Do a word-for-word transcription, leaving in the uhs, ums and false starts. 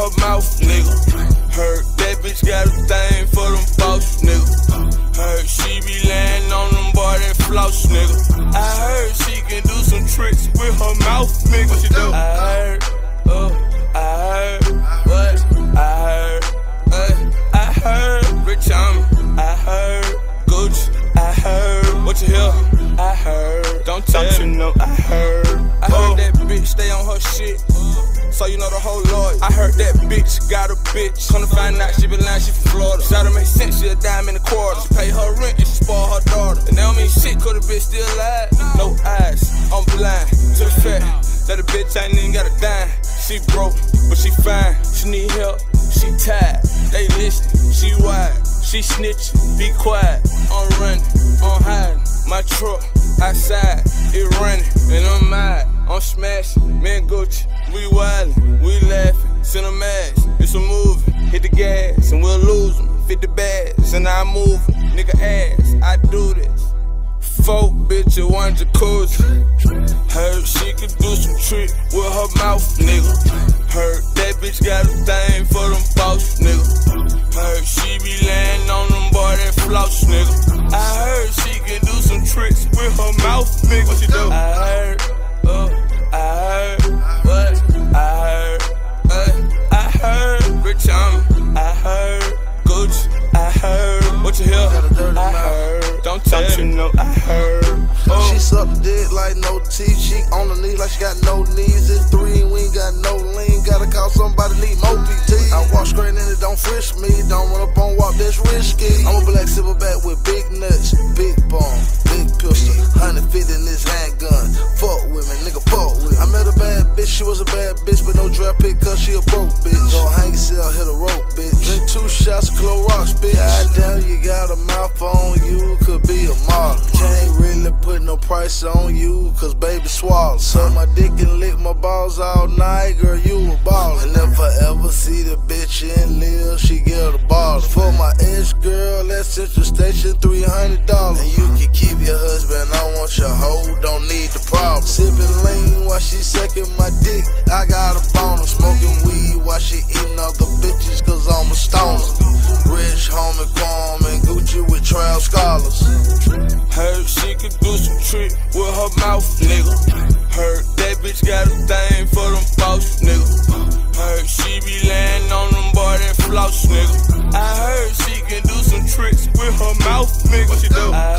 her mouth, nigga. Heard that bitch got a thing for them boss, nigga. Heard she be laying on them boy that floss, nigga. I heard she can do some tricks with her mouth, nigga. What she do? I heard, oh, I heard, what? I heard, uh, I heard, Rich Homie. I heard, Gucci. I heard, what you hear? I heard, don't tell you know. I heard, I heard that bitch stay on her shit. So you know the whole Lord. I heard that bitch got a bitch. Come to find out she been lying, she from Florida. So that make sense, she a dime in a quarter. She pay her rent and she spoil her daughter. And that don't mean shit, cause the bitch still alive. No eyes, I'm blind to the fact that the bitch ain't even got a dime. She broke, but she fine. She need help, she tired. They listening, she wide. She snitching, be quiet. I'm running, I'm hiding. My truck outside, it running, and I'm mad. I'm smashing, man Gucci, we wildin', we laughing, send a mask, it's a movie. Hit the gas and we'll lose them. fifty bags and I move them. Nigga ass, I do this. Four bitch and one jacuzzi. Heard she could do some trick with her mouth, nigga. Heard that bitch got a thing for them boss, nigga. Heard she be laying on them boy that floss, nigga. I heard she can do some tricks with her mouth, nigga. What she do? I heard, oh, I heard, what? I heard, uh, I heard, Rich Homie. I heard, Gucci. I heard, what you hear? I heard, don't tell you know. I heard, oh. She suck dick like no teeth. She on the knee like she got no knees. It's three, we ain't got no lean. Gotta call somebody, need more P T. I walk straight in it, don't frisk me. Don't run up on walk, that's risky. I'm a black silverback with big nuts, big bone, big pistol, one fifty in this handgun. Fuck with me, nigga, fuck with me. I met a bad bitch, she was a bad bitch, but no draft pick cause she a broke bitch. Go hang yourself, hit a rope, bitch. Drink two shots of Clorox, bitch. Goddamn, you got a mouth on you, could be a model. Can't really put no price on you, cause baby swallow. Suck my dick and lick my balls all night, girl, you a baller. And if I ever see the bitch in live, she get a baller. For my ex girl at Central Station, three hundred dollars. And you can keep your husband, I want your hoe, don't need the problem. Sipping lean while she sucking my dick, I got a boner. Smoking weed while she eating other bitches, cause I'm a stoner. Rich homie Kwame and Gucci with trail scholars. Heard she could do some trick with her mouth, nigga. Heard that bitch got a thing for them boss, nigga. Heard she be laying on them boy that floss, nigga. I heard she can do some tricks with her mouth, nigga. What she do? I